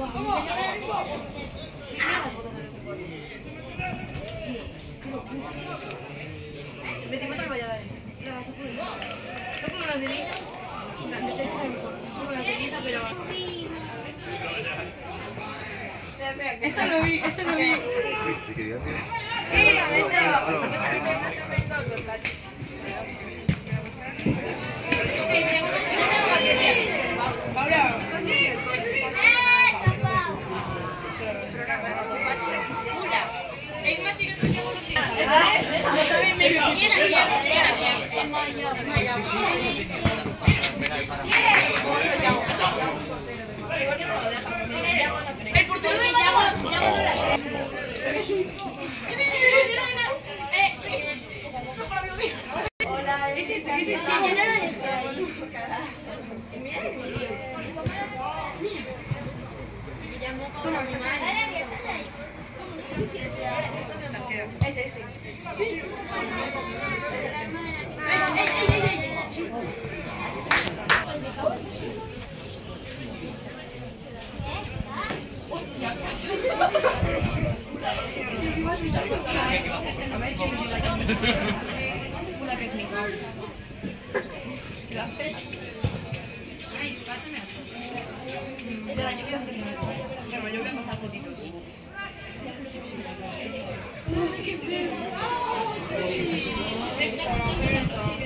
24 Valladares. Las azules. Son como las de Lisa. Las de Lisa como las de Lisa, pero... Eso lo vi, eso lo vi. El portero de hola, ¿es este? ¿Es este? Yo no lo dejé ahí. Toma, es este. Sí. Una que es mi madre. ¿Lo haces? Ay, pásame. Espera, yo voy a hacer una. Bueno, yo voy a pasar fotitos. ¡Qué feo!